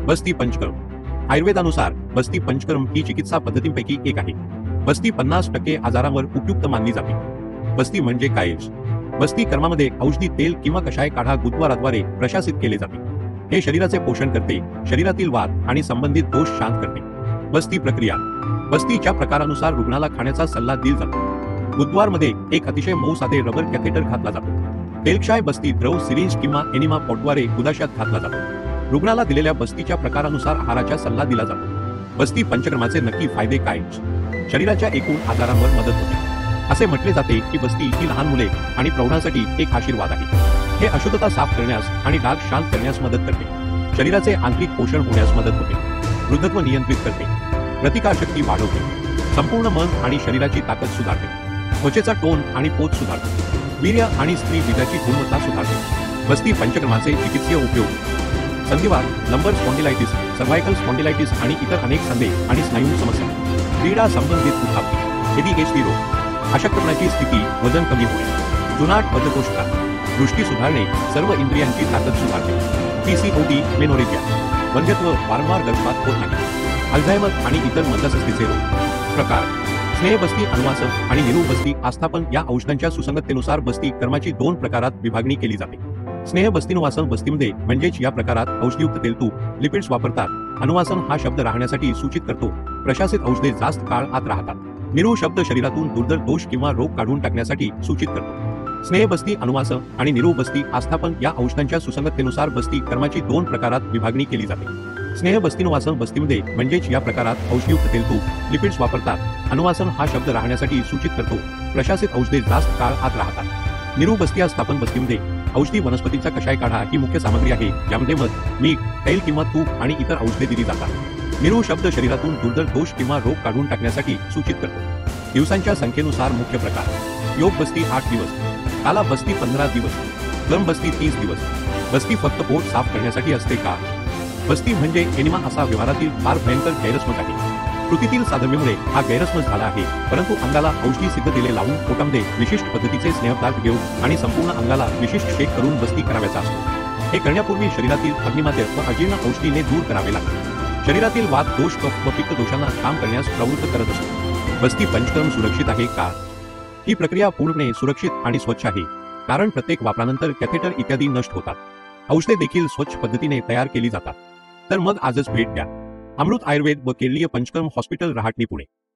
बस्ती पंचकर्म आयुर्वेदानुसार बस्ती पंचकर्म ही चिकित्सा पद्धतींपैकी एक आहे। बस्ती 50% आजारांवर उपयुक्त मानली जाते। बस्ती म्हणजे काय? बस्ती कर्मामध्ये औषधी तेल किंवा कषाय काढा गुदद्वाराद्वारे प्रशासित केले जाते। हे शरीराचे पोषण करते, शरीरातील वात आणि संबंधित दोष शांत करते। बस्ती प्रक्रिया बस्तीच्या प्रकारानुसार रुग्णाला खाण्याचा सल्ला दिला जातो। गुदद्वारमध्ये एक अतिशय मऊ साधे रबर कॅथेटर घातला जातो। तेलक्षाय बस्ती द्रव सिरिंज किंवा एनिमा पॉटद्वारे गुदाशात घातला जातो। रुग्णाला दिलेल्या बस्तीच्या प्रकारानुसार आहाराचा सल्ला दिला जातो। बस्ती पंचकर्माचे नक्की फायदे काय? शरीराच्या एकूण आजारांवर मदत होते। असे म्हटले जाते की बस्ती ही लहान मुले आणि प्रौढांसाठी एक आशीर्वाद आहे। हे अशुद्धता साफ करण्यास आणि डाग शांत करण्यास मदत करते। शरीराचे आंतरिक पोषण होण्यास मदत होते। वृद्धत्व नियंत्रित करते। प्रतिकारशक्ती वाढवते। संपूर्ण मन आणि शरीराची ताकद सुधारते। त्वचेचा टोन आणि पोत सुधारते। वीर्य आणि स्त्री बीजाची गुणवत्ता सुधारते। बस्ती पंचकर्माचे चिकित्सीय उपयोग संधिवात, लंबर स्पॉन्डिलायटिस, सर्व्हायकल स्पॉन्डिलायटिस आणि इतर अनेक सांधे आणि स्नायू समस्या, क्रीडा संबंधित दुखापती, एडीएचडी रोग, अशक्तपणाची स्थिती, वजन कमी होणे, जुनाट बद्धकोष्ठता, दृष्टी सुधारणे, सर्व इंद्रियांची ताकद सुधारते, पीसीओडी, मेनोरेजिया, वंध्यत्व, वारंवार गर्भपात होत नाही, अल्झायमर आणि इतर मज्जासंस्थेचे रोग। प्रकार स्नेहबस्ती अनुवासन आणि निरुबस्ती आस्थापन या औषधांच्या सुसंगततेनुसार बस्ती कर्माची 2 प्रकारात विभागणी केली जाते। स्नेहबस्तीनुवासन बस्तीमध्ये म्हणजेच या प्रकारात औषधीयुक्त तेल, तूप, लिपिड्स वापरतात। अनुवासन हा शब्द राहण्यासाठी सूचित करतो। प्रशासित औषधे जास्त काळ आत राहतात। निरू शब्द शरीरातून दुर्धर दोष किंवा रोग काढून टाकण्यासाठी सूचित करतो। स्नेहबस्ती अनुवासन आणि निरुबस्ती आस्थापन या औषधांच्या सुसंगततेनुसार बस्ती कर्माची 2 प्रकारात विभागणी केली जाते। स्नेहबस्तीनुवासन बस्तीमध्ये म्हणजेच या प्रकारात औषधीयुक्त तेल, तूप, लिपिड्स वापरतात। अनुवासन हा शब्द राहण्यासाठी सूचित करतो। प्रशासित औषधे जास्त काळ आत राहतात। निरुबस्ती आस्थापन बस्तीमध्ये औषधी वनस्पतीचा कषाय काढा ही मुख्य सामग्री आहे, ज्यामध्ये मध, मीठ, तेल किंवा तूप आणि इतर औषधे दिली जातात। निरू शब्द शरीरातून दुर्धर दोष किंवा रोग काढून टाकण्यासाठी सूचित करतो। दिवसांच्या संख्येनुसार मुख्य प्रकार योग बस्ती 8 दिवस, काला बस्ती 15 दिवस, क्लम बस्ती 30 दिवस। बस्ती फक्त पोट साफ करण्यासाठी असते का? बस्ती म्हणजे एनिमा असा व्यवहारातील फार भयंकर गैरसमज आहे। कृतीतील साधर्म्यामुळे हा गैरसमज झाला आहे, परंतु अंगाला औषधी सिद्ध तेले लावून पोटामध्ये विशिष्ट पद्धतीचे स्नेहपदार्थ घेऊन आणि संपूर्ण अंगाला विशिष्ट शेक करून बस्ती करावयाचा असतो। हे करण्यापूर्वी शरीरातील अग्निमाद्य व अजीर्ण औषधीने दूर करावे लागते। शरीरातील वात दोष, कफ व पित्त दोषांना काम करण्यास प्रवृत्त करत असतो। बस्ती पंचकर्म सुरक्षित आहे का? ही प्रक्रिया पूर्णपणे सुरक्षित आणि स्वच्छ आहे, कारण प्रत्येक वापरानंतर कॅथेटर इत्यादी नष्ट होतात। औषधे देखील स्वच्छ पद्धतीने तयार केली जातात। तर मग आजच भेट द्या अमृत आयुर्वेद व केंद्रीय पंचकर्म हॉस्पिटल, रहाटणी, पुणे।